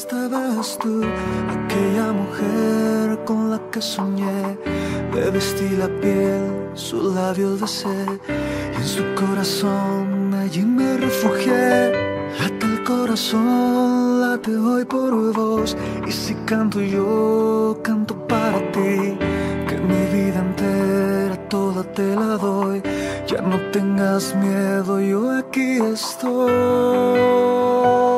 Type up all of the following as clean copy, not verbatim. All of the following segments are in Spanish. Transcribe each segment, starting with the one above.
estabas tú, aquella mujer con la que soñé. Le vestí la piel, sus labios besé, y en su corazón allí me refugié. Late el corazón, late hoy por vos, y si canto yo, canto para ti. Que mi vida entera toda te la doy, ya no tengas miedo, yo aquí estoy.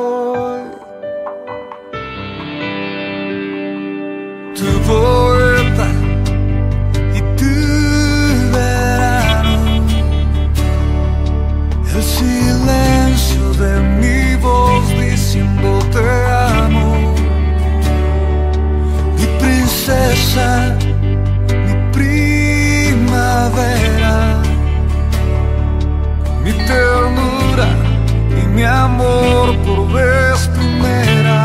Tu poeta y tu verano, el silencio de mi voz diciendo te amo. Mi princesa, mi primavera, mi ternura y mi amor por vez primera.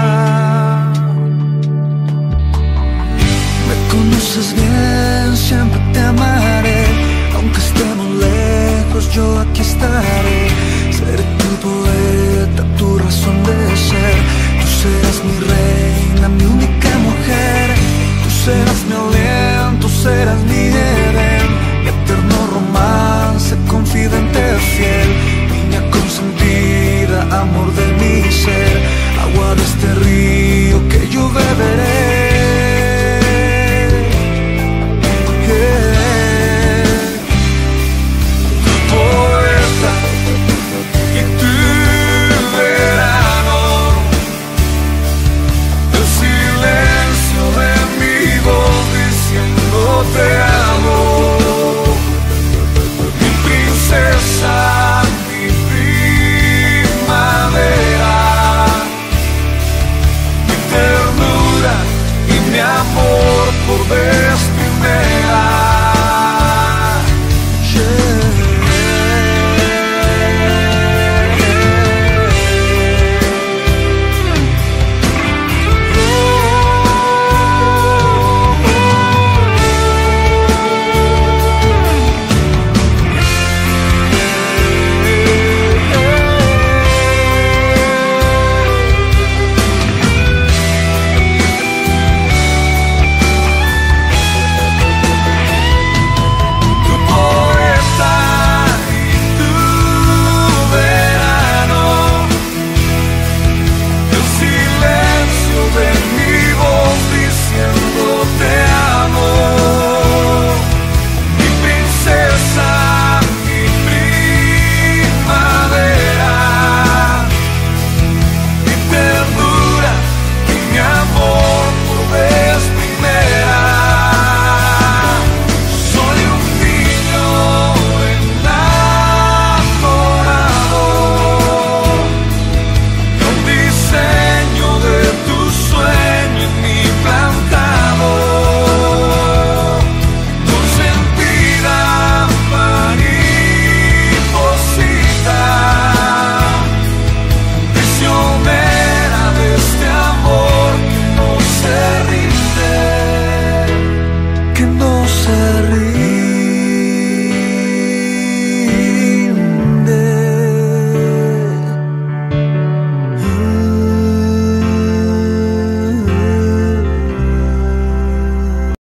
Me conoces bien, siempre te amaré, aunque estemos lejos yo aquí estaré. Seré tu poeta, tu razón de ser. Tú serás mi reina, mi única mujer. Tú serás mi aliento, serás mi Edén, mi eterno romance, confidente fiel. Niña consentida, amor de mi ser, agua de este río que yo beberé.